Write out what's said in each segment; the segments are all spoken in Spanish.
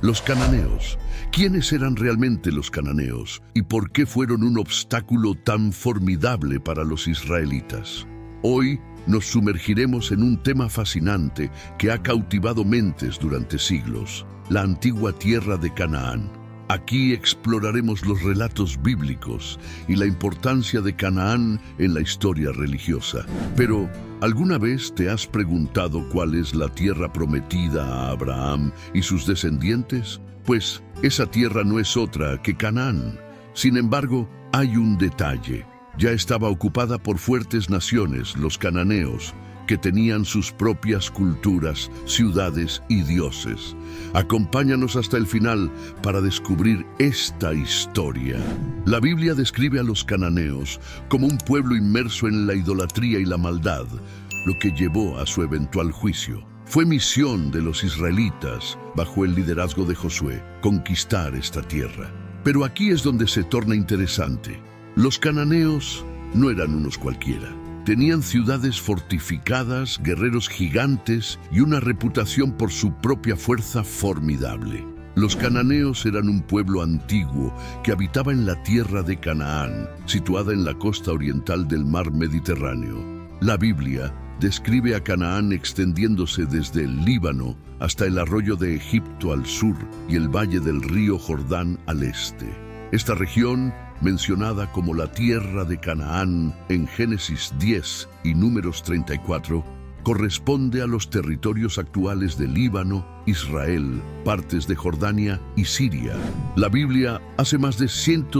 Los cananeos. ¿Quiénes eran realmente los cananeos? ¿Y por qué fueron un obstáculo tan formidable para los israelitas? Hoy nos sumergiremos en un tema fascinante que ha cautivado mentes durante siglos: la antigua tierra de Canaán. Aquí exploraremos los relatos bíblicos y la importancia de Canaán en la historia religiosa. Pero, ¿alguna vez te has preguntado cuál es la tierra prometida a Abraham y sus descendientes? Pues esa tierra no es otra que Canaán. Sin embargo, hay un detalle. Ya estaba ocupada por fuertes naciones, los cananeos, que tenían sus propias culturas, ciudades y dioses. Acompáñanos hasta el final para descubrir esta historia. La Biblia describe a los cananeos como un pueblo inmerso en la idolatría y la maldad, lo que llevó a su eventual juicio. Fue misión de los israelitas, bajo el liderazgo de Josué, conquistar esta tierra. Pero aquí es donde se torna interesante. Los cananeos no eran unos cualquiera. Tenían ciudades fortificadas, guerreros gigantes y una reputación por su propia fuerza formidable. Los cananeos eran un pueblo antiguo que habitaba en la tierra de Canaán, situada en la costa oriental del mar Mediterráneo. La Biblia describe a Canaán extendiéndose desde el Líbano hasta el arroyo de Egipto al sur y el valle del río Jordán al este. Esta región, mencionada como la tierra de Canaán en Génesis 10 y Números 34, corresponde a los territorios actuales de Líbano, Israel, partes de Jordania y Siria. La Biblia hace más de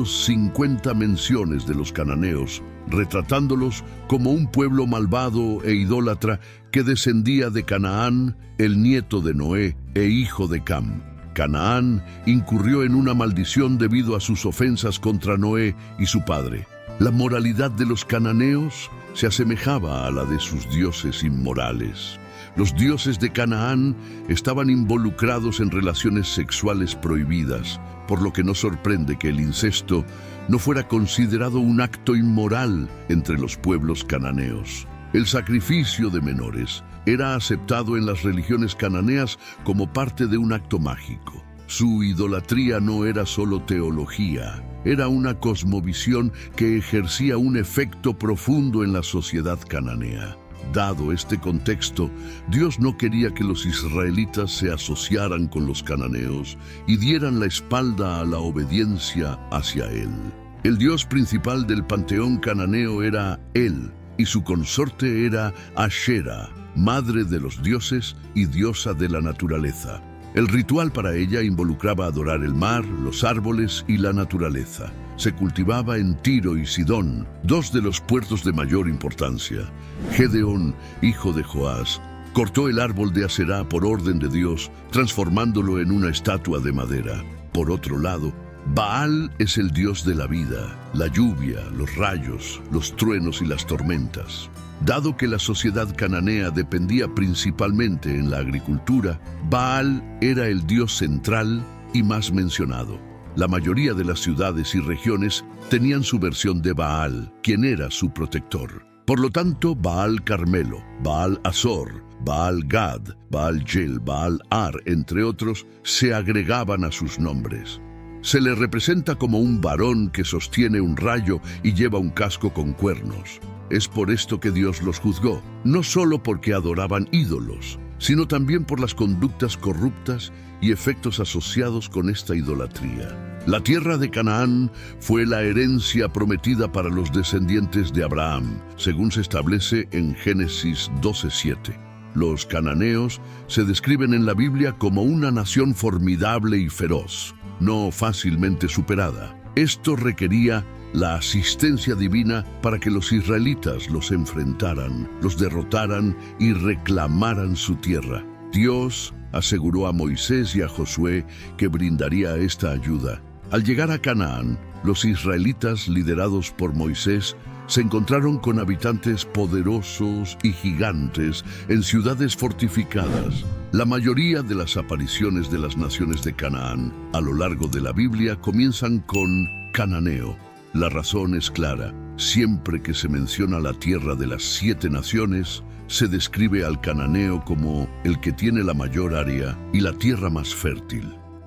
150 menciones de los cananeos, retratándolos como un pueblo malvado e idólatra que descendía de Canaán, el nieto de Noé e hijo de Cam. Canaán incurrió en una maldición debido a sus ofensas contra Noé y su padre. La moralidad de los cananeos se asemejaba a la de sus dioses inmorales. Los dioses de Canaán estaban involucrados en relaciones sexuales prohibidas, por lo que no sorprende que el incesto no fuera considerado un acto inmoral entre los pueblos cananeos. El sacrificio de menores era aceptado en las religiones cananeas como parte de un acto mágico. Su idolatría no era solo teología, era una cosmovisión que ejercía un efecto profundo en la sociedad cananea. Dado este contexto, Dios no quería que los israelitas se asociaran con los cananeos y dieran la espalda a la obediencia hacia él. El dios principal del panteón cananeo era él, y su consorte era Ashera, madre de los dioses y diosa de la naturaleza. El ritual para ella involucraba adorar el mar, los árboles y la naturaleza. Se cultivaba en Tiro y Sidón, dos de los puertos de mayor importancia. Gedeón, hijo de Joás, cortó el árbol de Aserá por orden de Dios, transformándolo en una estatua de madera. Por otro lado, Baal es el dios de la vida, la lluvia, los rayos, los truenos y las tormentas. Dado que la sociedad cananea dependía principalmente en la agricultura, Baal era el dios central y más mencionado. La mayoría de las ciudades y regiones tenían su versión de Baal, quien era su protector. Por lo tanto, Baal Carmelo, Baal Azor, Baal Gad, Baal Jel, Baal Ar, entre otros, se agregaban a sus nombres. Se le representa como un varón que sostiene un rayo y lleva un casco con cuernos. Es por esto que Dios los juzgó, no solo porque adoraban ídolos, sino también por las conductas corruptas y efectos asociados con esta idolatría. La tierra de Canaán fue la herencia prometida para los descendientes de Abraham, según se establece en Génesis 12:7. Los cananeos se describen en la Biblia como una nación formidable y feroz, no fácilmente superada. Esto requería la asistencia divina para que los israelitas los enfrentaran, los derrotaran y reclamaran su tierra. Dios aseguró a Moisés y a Josué que brindaría esta ayuda. Al llegar a Canaán, los israelitas, liderados por Moisés, se encontraron con habitantes poderosos y gigantes en ciudades fortificadas. La mayoría de las apariciones de las naciones de Canaán a lo largo de la Biblia comienzan con cananeo. La razón es clara. Siempre que se menciona la tierra de las 7 naciones, se describe al cananeo como el que tiene la mayor área y la tierra más fértil.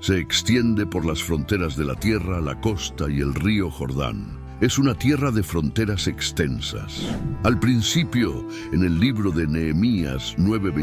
Se extiende por las fronteras de la tierra, la costa y el río Jordán. Es una tierra de fronteras extensas. Al principio, en el libro de Nehemías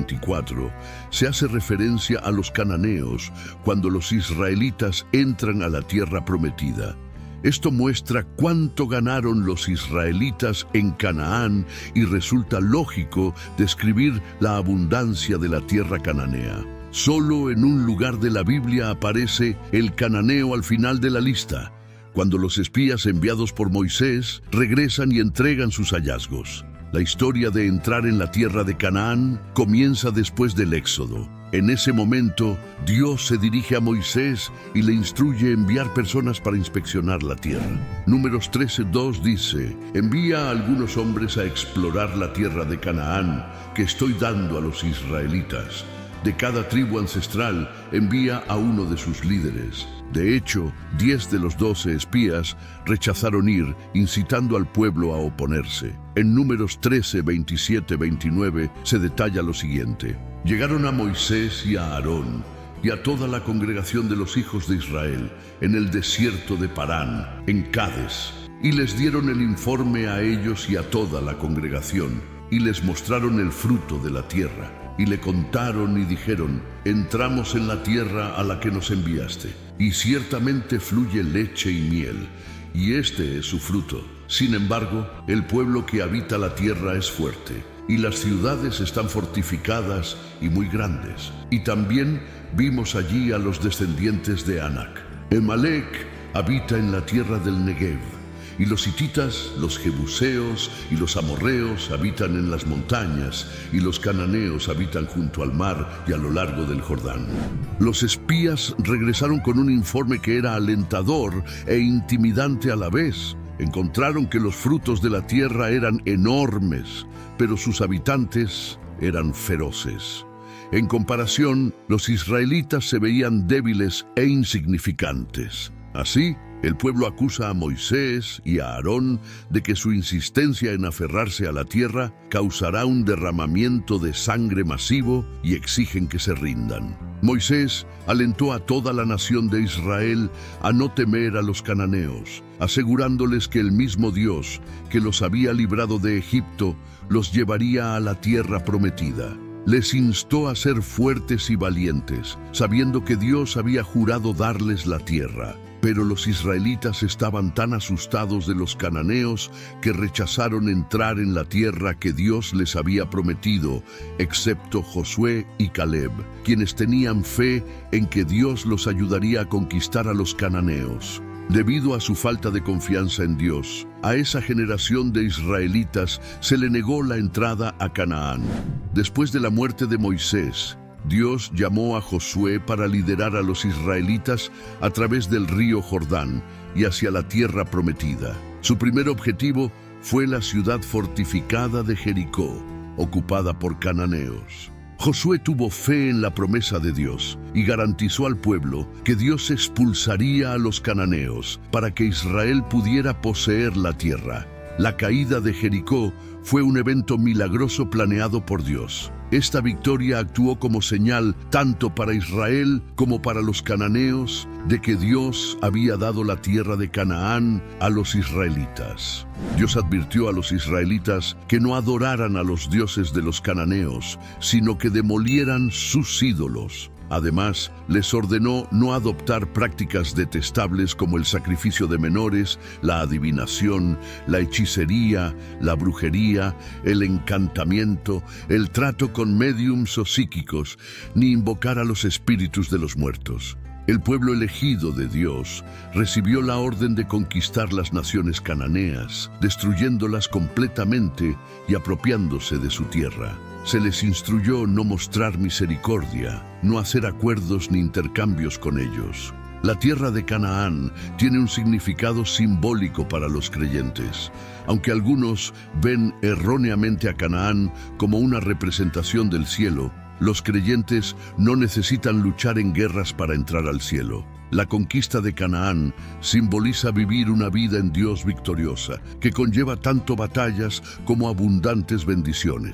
9:24, se hace referencia a los cananeos cuando los israelitas entran a la tierra prometida. Esto muestra cuánto ganaron los israelitas en Canaán y resulta lógico describir la abundancia de la tierra cananea. Solo en un lugar de la Biblia aparece el cananeo al final de la lista, cuando los espías enviados por Moisés regresan y entregan sus hallazgos. La historia de entrar en la tierra de Canaán comienza después del Éxodo. En ese momento, Dios se dirige a Moisés y le instruye enviar personas para inspeccionar la tierra. Números 13:2 dice: envía a algunos hombres a explorar la tierra de Canaán que estoy dando a los israelitas. De cada tribu ancestral envía a uno de sus líderes. De hecho, 10 de los 12 espías rechazaron ir, incitando al pueblo a oponerse. En Números 13, 27, 29 se detalla lo siguiente: llegaron a Moisés y a Aarón y a toda la congregación de los hijos de Israel en el desierto de Parán, en Cades, y les dieron el informe a ellos y a toda la congregación, y les mostraron el fruto de la tierra. Y le contaron y dijeron: entramos en la tierra a la que nos enviaste, y ciertamente fluye leche y miel, y este es su fruto. Sin embargo, el pueblo que habita la tierra es fuerte, y las ciudades están fortificadas y muy grandes. Y también vimos allí a los descendientes de Anac. Emalec habita en la tierra del Negev, y los hititas, los jebuseos y los amorreos habitan en las montañas, y los cananeos habitan junto al mar y a lo largo del Jordán. Los espías regresaron con un informe que era alentador e intimidante a la vez. Encontraron que los frutos de la tierra eran enormes, pero sus habitantes eran feroces. En comparación, los israelitas se veían débiles e insignificantes. Así, el pueblo acusa a Moisés y a Aarón de que su insistencia en aferrarse a la tierra causará un derramamiento de sangre masivo y exigen que se rindan. Moisés alentó a toda la nación de Israel a no temer a los cananeos, asegurándoles que el mismo Dios que los había librado de Egipto los llevaría a la tierra prometida. Les instó a ser fuertes y valientes, sabiendo que Dios había jurado darles la tierra. Pero los israelitas estaban tan asustados de los cananeos que rechazaron entrar en la tierra que Dios les había prometido, excepto Josué y Caleb, quienes tenían fe en que Dios los ayudaría a conquistar a los cananeos. Debido a su falta de confianza en Dios, a esa generación de israelitas se le negó la entrada a Canaán. Después de la muerte de Moisés, Dios llamó a Josué para liderar a los israelitas a través del río Jordán y hacia la tierra prometida. Su primer objetivo fue la ciudad fortificada de Jericó, ocupada por cananeos. Josué tuvo fe en la promesa de Dios y garantizó al pueblo que Dios expulsaría a los cananeos para que Israel pudiera poseer la tierra. La caída de Jericó fue un evento milagroso planeado por Dios. Esta victoria actuó como señal tanto para Israel como para los cananeos de que Dios había dado la tierra de Canaán a los israelitas. Dios advirtió a los israelitas que no adoraran a los dioses de los cananeos, sino que demolieran sus ídolos. Además, les ordenó no adoptar prácticas detestables como el sacrificio de menores, la adivinación, la hechicería, la brujería, el encantamiento, el trato con médiums o psíquicos, ni invocar a los espíritus de los muertos. El pueblo elegido de Dios recibió la orden de conquistar las naciones cananeas, destruyéndolas completamente y apropiándose de su tierra. Se les instruyó no mostrar misericordia, no hacer acuerdos ni intercambios con ellos. La tierra de Canaán tiene un significado simbólico para los creyentes. Aunque algunos ven erróneamente a Canaán como una representación del cielo, los creyentes no necesitan luchar en guerras para entrar al cielo. La conquista de Canaán simboliza vivir una vida en Dios victoriosa, que conlleva tanto batallas como abundantes bendiciones.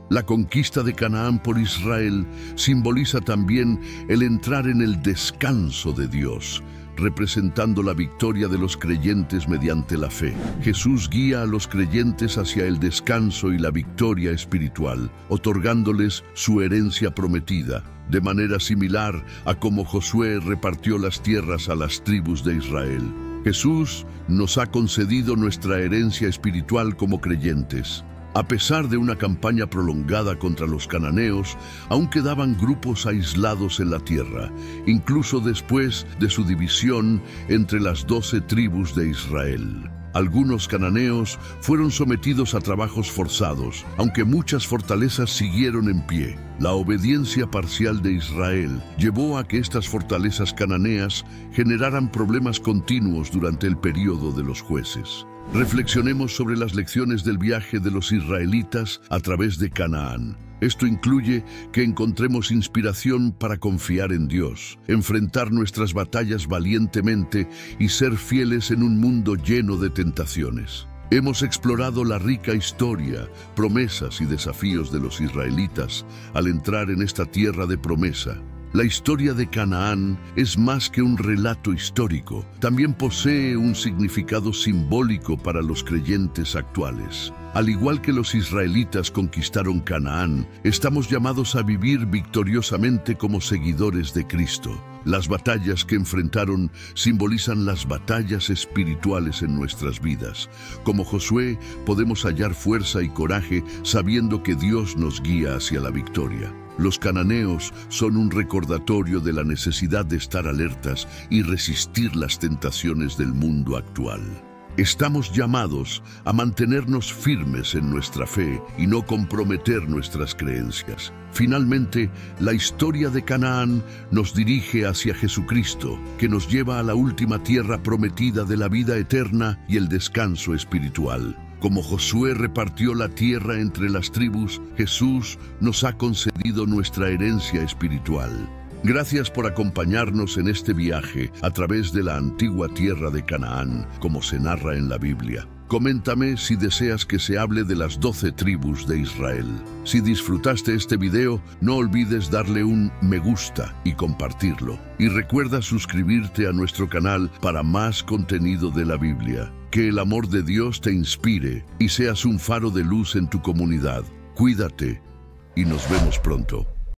La conquista de Canaán por Israel simboliza también el entrar en el descanso de Dios, representando la victoria de los creyentes mediante la fe. Jesús guía a los creyentes hacia el descanso y la victoria espiritual, otorgándoles su herencia prometida, de manera similar a como Josué repartió las tierras a las tribus de Israel. Jesús nos ha concedido nuestra herencia espiritual como creyentes. A pesar de una campaña prolongada contra los cananeos, aún quedaban grupos aislados en la tierra, incluso después de su división entre las 12 tribus de Israel. Algunos cananeos fueron sometidos a trabajos forzados, aunque muchas fortalezas siguieron en pie. La obediencia parcial de Israel llevó a que estas fortalezas cananeas generaran problemas continuos durante el período de los jueces. Reflexionemos sobre las lecciones del viaje de los israelitas a través de Canaán. Esto incluye que encontremos inspiración para confiar en Dios, enfrentar nuestras batallas valientemente y ser fieles en un mundo lleno de tentaciones. Hemos explorado la rica historia, promesas y desafíos de los israelitas al entrar en esta tierra de promesa. La historia de Canaán es más que un relato histórico, también posee un significado simbólico para los creyentes actuales. Al igual que los israelitas conquistaron Canaán, estamos llamados a vivir victoriosamente como seguidores de Cristo. Las batallas que enfrentaron simbolizan las batallas espirituales en nuestras vidas. Como Josué, podemos hallar fuerza y coraje sabiendo que Dios nos guía hacia la victoria. Los cananeos son un recordatorio de la necesidad de estar alertas y resistir las tentaciones del mundo actual. Estamos llamados a mantenernos firmes en nuestra fe y no comprometer nuestras creencias. Finalmente, la historia de Canaán nos dirige hacia Jesucristo, que nos lleva a la última tierra prometida de la vida eterna y el descanso espiritual. Como Josué repartió la tierra entre las tribus, Jesús nos ha concedido nuestra herencia espiritual. Gracias por acompañarnos en este viaje a través de la antigua tierra de Canaán, como se narra en la Biblia. Coméntame si deseas que se hable de las 12 tribus de Israel. Si disfrutaste este video, no olvides darle un me gusta y compartirlo. Y recuerda suscribirte a nuestro canal para más contenido de la Biblia. Que el amor de Dios te inspire y seas un faro de luz en tu comunidad. Cuídate y nos vemos pronto.